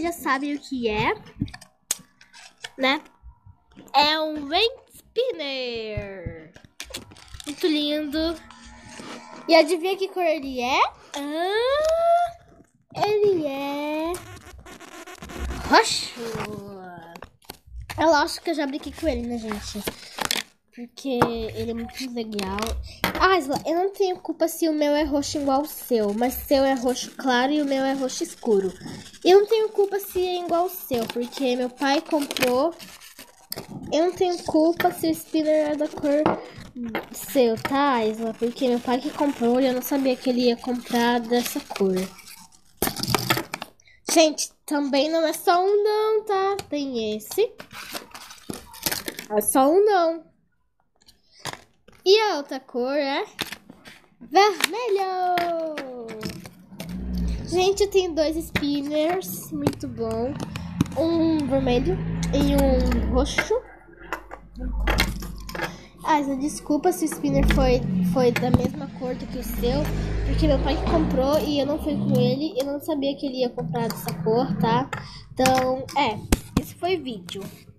vocês já sabem o que é, né? É um Rain Spinner. Muito lindo. E adivinha que cor ele é? Ele é roxo. É lógico que eu já brinquei com ele, né, gente? Porque ele é muito legal. Ah, Isla, eu não tenho culpa se o meu é roxo igual o seu. Mas o seu é roxo claro e o meu é roxo escuro. Eu não tenho culpa se é igual o seu, porque meu pai comprou. Eu não tenho culpa se o spinner é da cor seu, tá, Isla? Porque meu pai que comprou e eu não sabia que ele ia comprar dessa cor. Gente, também não é só um não, tá? Tem esse. É só um não. E a outra cor é vermelho. Gente, eu tenho dois spinners, muito bom. Um vermelho e um roxo. Desculpa se o spinner foi da mesma cor do que o seu, porque meu pai comprou e eu não fui com ele. Eu não sabia que ele ia comprar dessa cor, tá? Então, esse foi o vídeo.